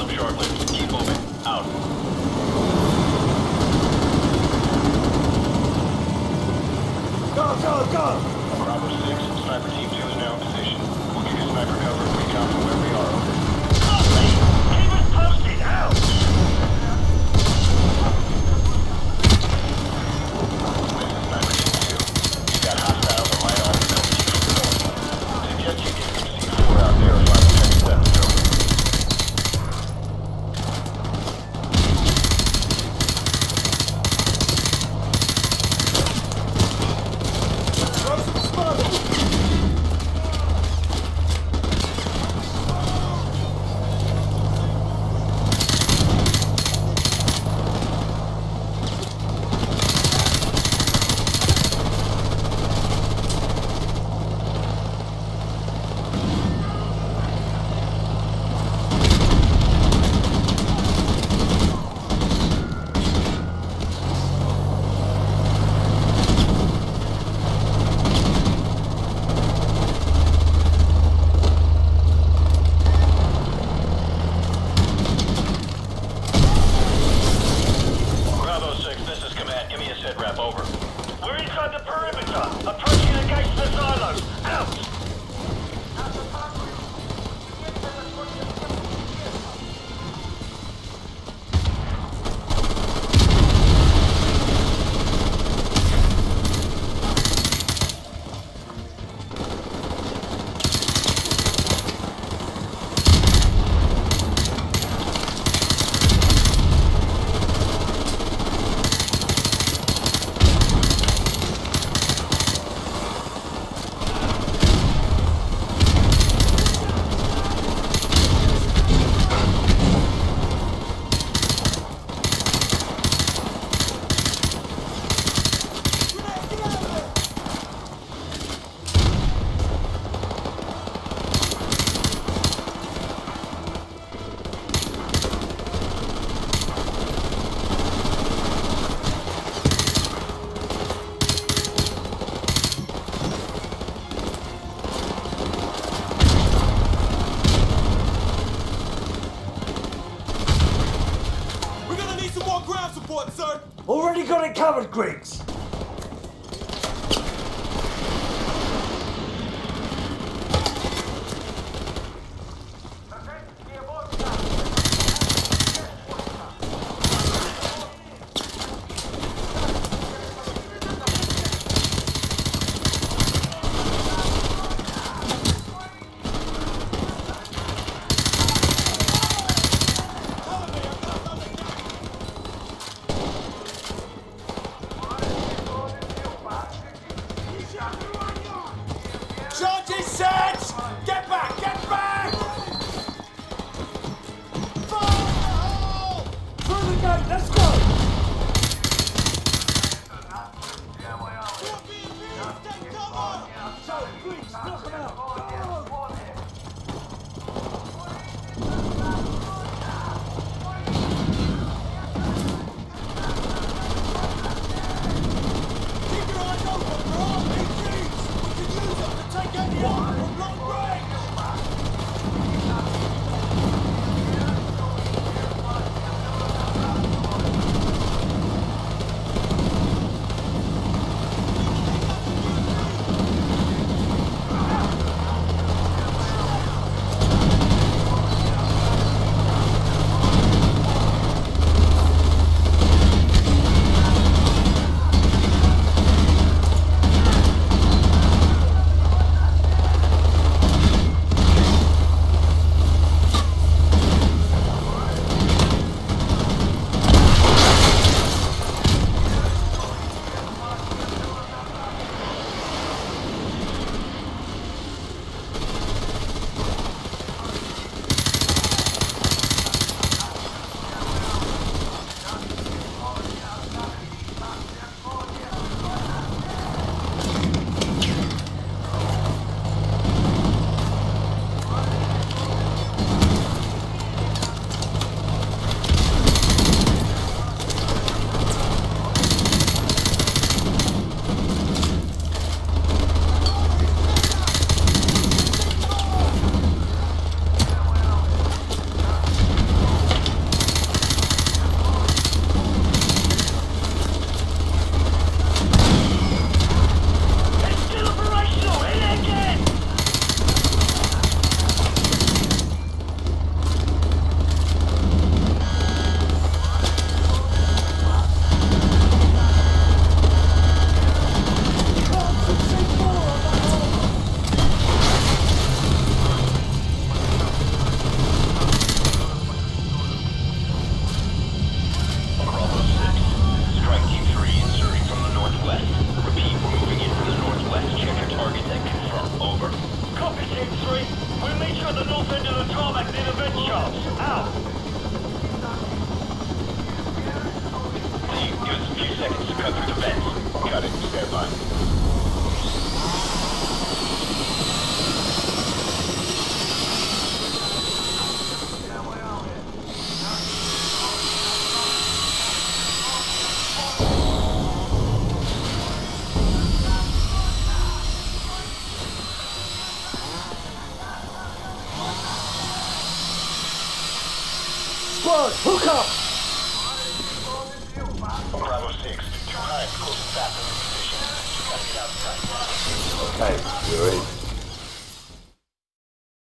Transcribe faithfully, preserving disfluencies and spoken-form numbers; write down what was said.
them shortly. Keep moving. Out. Go, go, go! Bravo six, Sniper Team two is now in position. We'll give you sniper cover and recon from where we are. Over. Keep us posted! Out! This is Sniper Team two. You've got hostiles on my arm coming to you from the north. Suggest you get some C four out there if I'm checking seven zero. Already got it covered, Griggs. squad, hook up! Bravo six, two hives close and fast in position. You gotta get outside now. Okay, we're in.